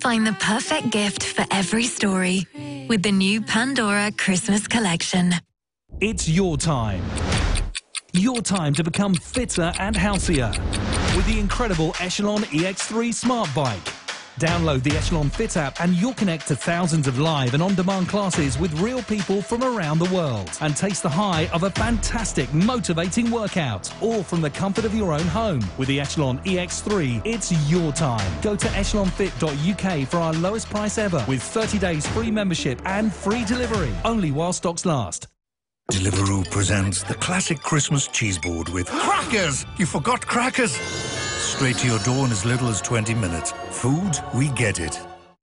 Find the perfect gift for every story with the new Pandora Christmas collection. It's your time. Your time to become fitter and healthier with the incredible Echelon EX3 Smart Bike. Download the Echelon Fit app and you'll connect to thousands of live and on-demand classes with real people from around the world and taste the high of a fantastic, motivating workout, all from the comfort of your own home. With the Echelon EX3, it's your time. Go to echelonfit.uk for our lowest price ever with 30 days free membership and free delivery, only while stocks last. Deliveroo presents the classic Christmas cheese board with crackers! You forgot crackers! Straight to your door in as little as 20 minutes. Food, we get it.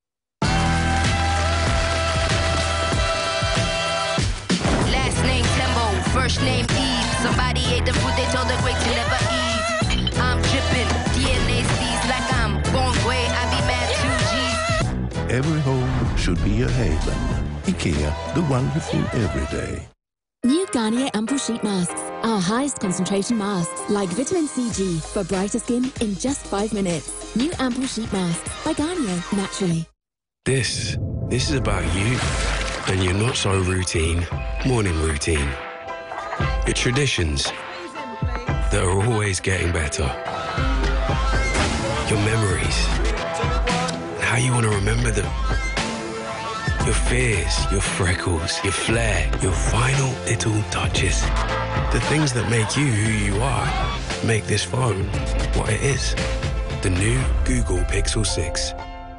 Last name Tembo, first name Eve. Somebody ate the food they told the great to never eat. I'm dripping, DNA sees like I'm born way. I be mad 2Gs. Every home should be a haven. IKEA, the wonderful everyday. New Garnier Ample Sheet Masks. Our highest concentration masks, like vitamin CG, for brighter skin in just 5 minutes. New Ample Sheet Masks by Garnier, naturally. This is about you and your not so routine morning routine. Your traditions that are always getting better. Your memories. And how you want to remember them. Your fears, your freckles, your flair, your final little touches. The things that make you who you are, make this phone what it is. The new Google Pixel 6.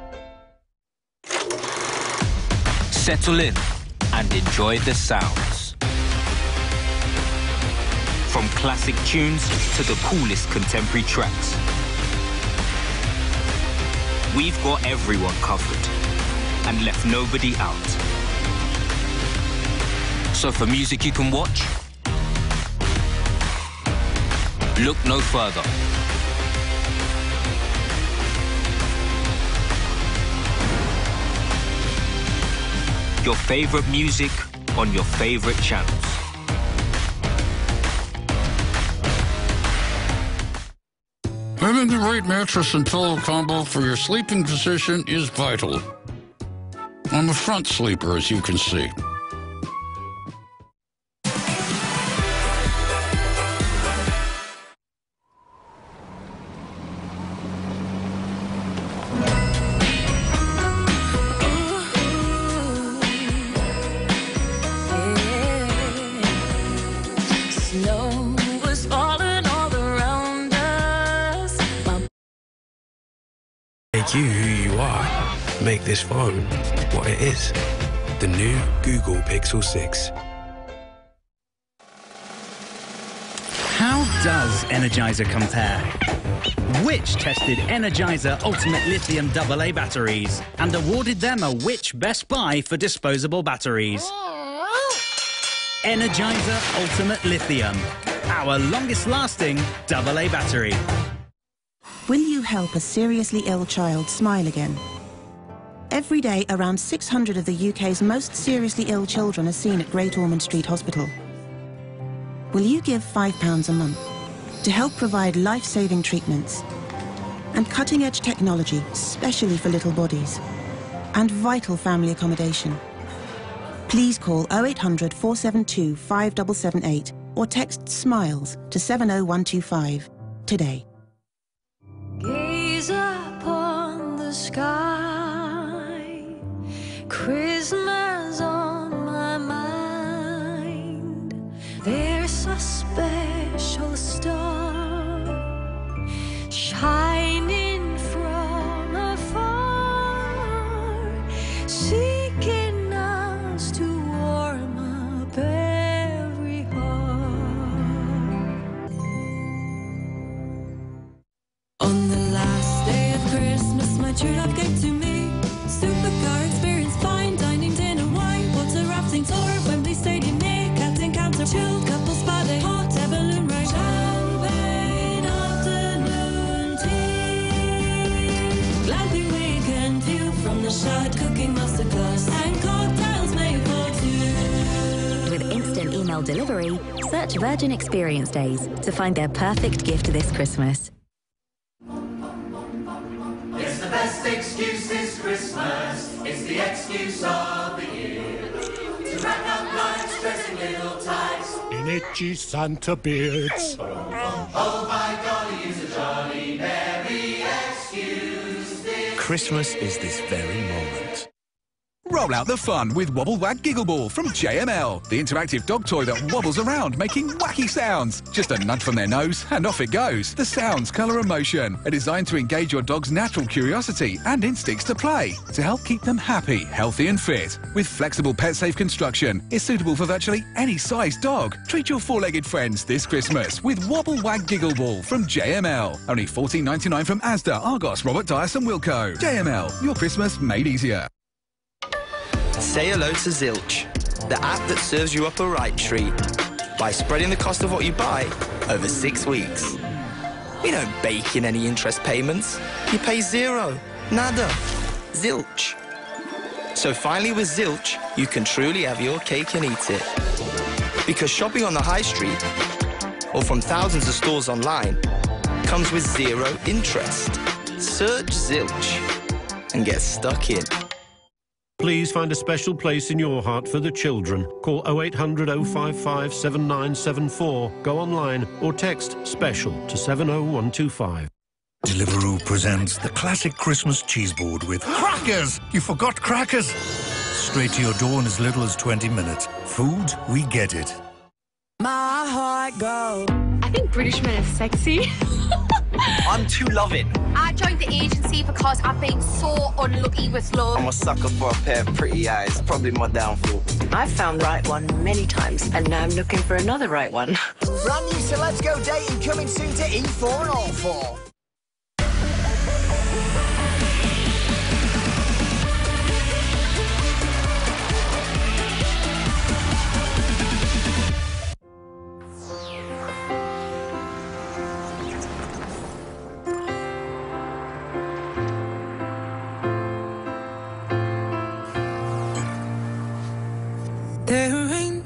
Settle in and enjoy the sounds. From classic tunes to the coolest contemporary tracks. We've got everyone covered and left nobody out. So for music you can watch, look no further. Your favorite music on your favorite channels. Having the right mattress and pillow combo for your sleeping position is vital. I'm a front sleeper, as you can see. Snow was falling all around us. Make you who you are. Make this phone what it is. The new Google Pixel 6. How does Energizer compare? Which tested Energizer Ultimate Lithium AA batteries and awarded them a Which Best Buy for disposable batteries? Energizer Ultimate Lithium, our longest lasting AA battery. Will you help a seriously ill child smile again? Every day, around 600 of the UK's most seriously ill children are seen at Great Ormond Street Hospital. Will you give £5 a month to help provide life-saving treatments and cutting-edge technology, especially for little bodies, and vital family accommodation? Please call 0800 472 5778 or text SMILES to 70125 today. Gaze upon the sky, Christmas on my mind. There's a special star shining from afar, seeking us to warm up every heart. On the last day of Christmas, my true love gave to me supercar experience, fine dining, dinner, wine, water rafting tour, Wembley Stadium, near cat encounter, chilled couple spa day, hot air balloon ride, champagne afternoon tea, glamping weekend view from the Shard, cooking masterclass, and cocktails made for two. With instant email delivery, search Virgin Experience Days to find their perfect gift this Christmas. It's the best excuse this Christmas. Christmas is the excuse of the year to rack up life's stressing little ties in itchy Santa beards. Oh my golly, is a jolly merry excuse this Christmas is this very moment. Roll out the fun with Wobble Wag Giggle Ball from JML, the interactive dog toy that wobbles around making wacky sounds. Just a nudge from their nose and off it goes. The sounds, colour and motion are designed to engage your dog's natural curiosity and instincts to play to help keep them happy, healthy and fit. With flexible pet-safe construction, it's suitable for virtually any size dog. Treat your four-legged friends this Christmas with Wobble Wag Giggle Ball from JML. Only $14.99 from Asda, Argos, Robert Dias and Wilco. JML, your Christmas made easier. Say hello to Zilch, the app that serves you up a right treat by spreading the cost of what you buy over 6 weeks. We don't bake in any interest payments. You pay zero, nada, Zilch. So finally with Zilch, you can truly have your cake and eat it. Because shopping on the high street, or from thousands of stores online, comes with zero interest. Search Zilch and get stuck in. Please find a special place in your heart for the children. Call 0800 055 7974, go online or text SPECIAL to 70125. Deliveroo presents the classic Christmas cheeseboard with crackers! You forgot crackers! Straight to your door in as little as 20 minutes. Food, we get it. My heart goes. I think British men are sexy. I'm too loving. I joined the agency because I've been so unlucky with love. I'm a sucker for a pair of pretty eyes. Probably my downfall. I've found the right one many times, and now I'm looking for another right one. Brand new So Let's Go Dating coming soon to E4 and All 4. There ain't